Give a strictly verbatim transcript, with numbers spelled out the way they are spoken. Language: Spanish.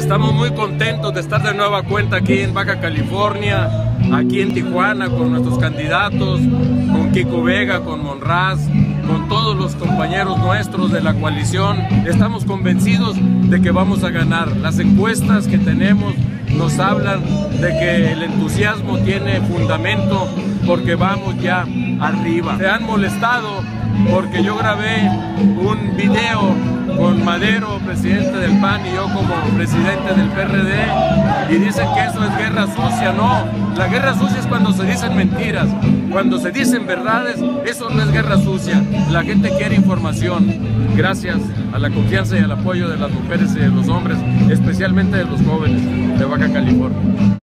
Estamos muy contentos de estar de nueva cuenta aquí en Baja California, aquí en Tijuana, con nuestros candidatos, con Kiko Vega, con Monraz, con todos los compañeros nuestros de la coalición. Estamos convencidos de que vamos a ganar. Las encuestas que tenemos nos hablan de que el entusiasmo tiene fundamento porque vamos ya arriba. Se han molestado porque yo grabé un video con Madero, presidente del P A N, y yo como presidente del P R D, y dicen que eso es guerra sucia. No, la guerra sucia es cuando se dicen mentiras, cuando se dicen verdades. Eso no es guerra sucia. La gente quiere información, gracias a la confianza y al apoyo de las mujeres y de los hombres, especialmente de los jóvenes de Baja California.